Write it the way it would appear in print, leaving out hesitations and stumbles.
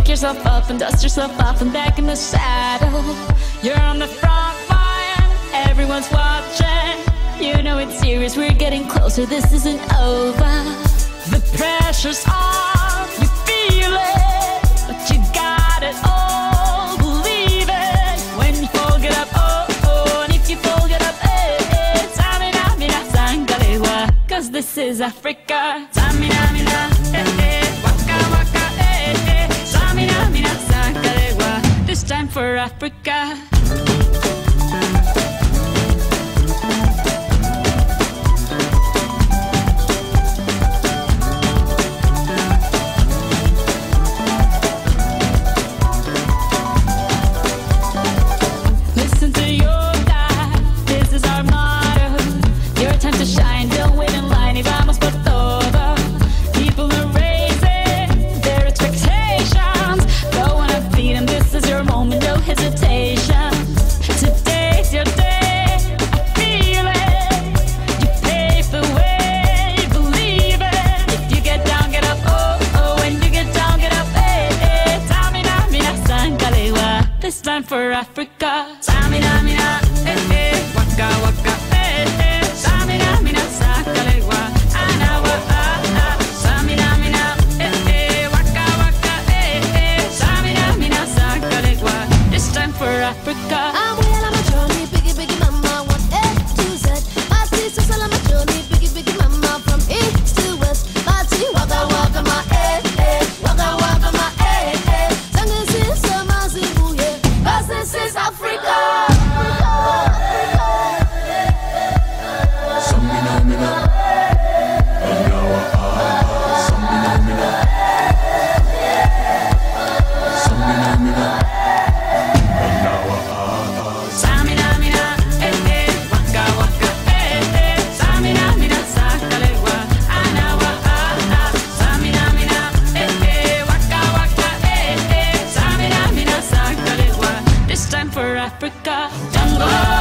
Pick yourself up and dust yourself off and back in the saddle. You're on the front line, everyone's watching. You know it's serious, we're getting closer, this isn't over. The pressure's on, you feel it, but you got it all, believe it. When you fall, get up, oh, oh, and if you fall, get up, eh, eh. Samina, mina, sangalewa, cause this is Africa. Samina, mina, eh, eh, waka, waka, eh, eh. Samina, mina, sangalewa, this time for Africa. This time for Africa. Samina, mina, eh, eh, waka, waka, eh, eh. Samina, mina, sakalewa, anawa, ah, ah. Samina, mina, eh, eh, waka, waka, eh, eh. Samina, mina, sakalewa. This time for Africa. I'm well on my journey, biggie, biggie mama, 1 A to Z. My sister's all on my journey, biggie, biggie mama, from east to west. My tea, waka, waka, my eh, eh, waka, waka, my eh, eh. Sangin' since summer, Zimbabwe. This is Africa. Samina, mina, anawa, ah, samina, mina, samina, mina, anawa, ah, Samina, mina, eh, eh, waka, waka, eh, eh. Samina, mina, sakalewa, anawa, ah, ah. Samina, mina, eh, eh, waka, waka, eh, eh. Samina, mina, sakalewa. This time for Africa. Jungle.